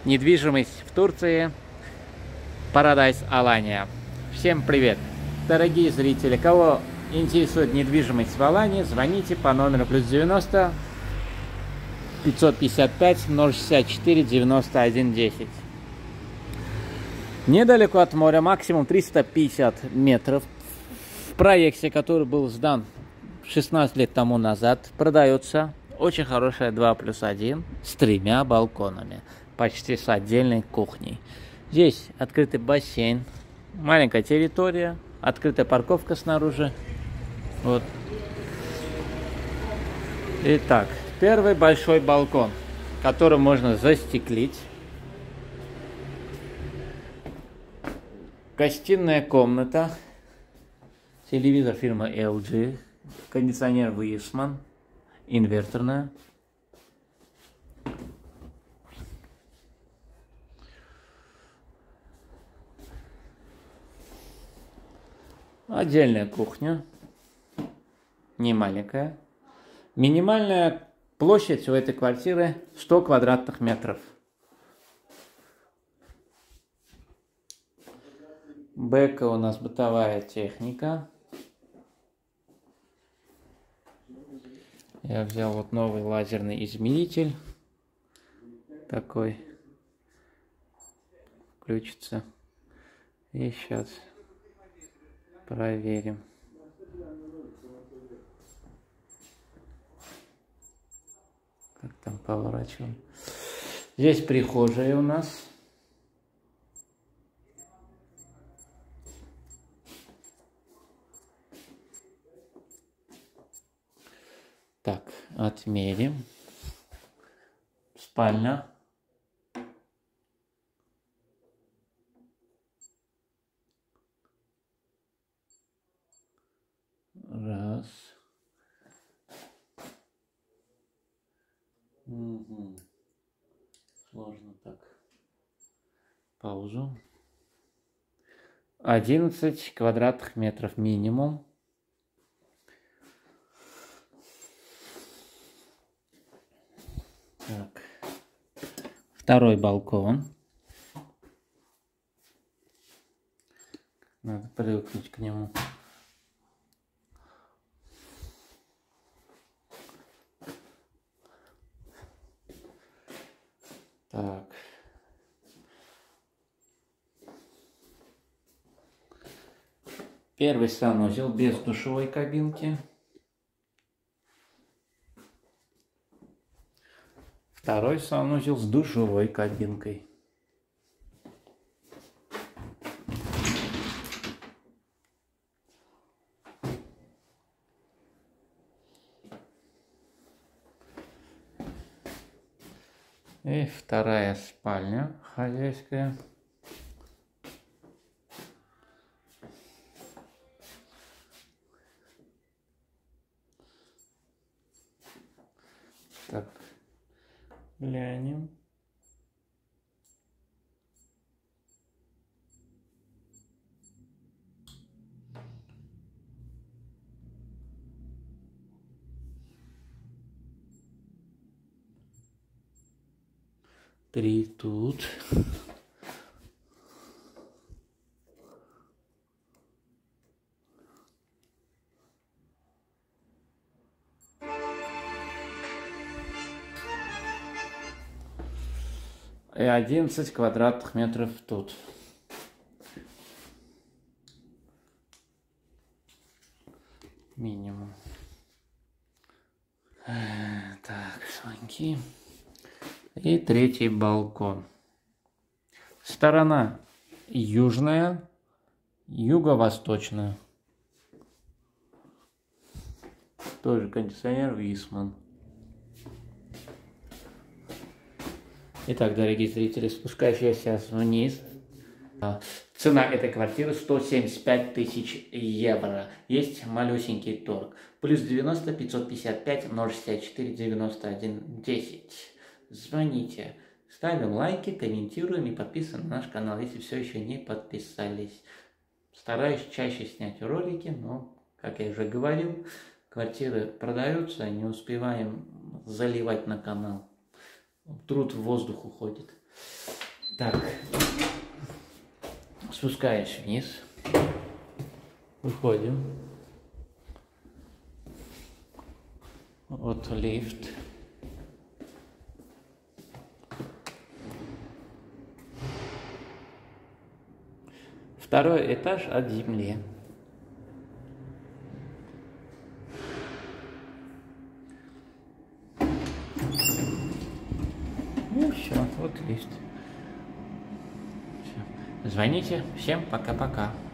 Недвижимость в Турции. Paradise Alanya. Всем привет! Дорогие зрители, кого интересует недвижимость в Алании, звоните по номеру +90 555 064 91 10. Недалеко от моря, максимум 350 метров. В проекте, который был сдан 16 лет тому назад, продается очень хорошая 2+1 с 3 балконами, почти с отдельной кухней. Здесь открытый бассейн, маленькая территория, открытая парковка снаружи. Вот. Итак, первый большой балкон, который можно застеклить. Гостиная комната, телевизор фирмы LG, кондиционер Viessmann, инверторная. Отдельная кухня, не маленькая. Минимальная площадь у этой квартиры 100 квадратных метров. Бэка у нас бытовая техника. Я взял вот новый лазерный измеритель. Такой. Включится. И сейчас проверим. Как там поворачиваем. Здесь прихожая у нас. Так, отмерим. Спальня. Раз. Угу. Сложно так. Паузу. 11 квадратных метров минимум. Так. Второй балкон. Надо привыкнуть к нему. Так. Первый санузел без душевой кабинки. Второй санузел с душевой кабинкой. И вторая спальня хозяйская. Так, глянем. Три тут. И 11 квадратных метров тут. Минимум. Так, звонки. И третий балкон. Сторона южная, юго-восточная. Тоже кондиционер Viessmann. Итак, дорогие зрители, спускаюсь я сейчас вниз. Цена этой квартиры 175 тысяч евро. Есть малюсенький торг. +90 555 064 91 10. Звоните. Ставим лайки, комментируем и подписываем на наш канал, если все еще не подписались. Стараюсь чаще снять ролики, но, как я уже говорил, квартиры продаются, не успеваем заливать на канал. Труд в воздух уходит. Так, спускаешь вниз, выходим. Вот лифт. Второй этаж от земли. Ну все, вот лифт. Всё. Звоните. Всем пока-пока.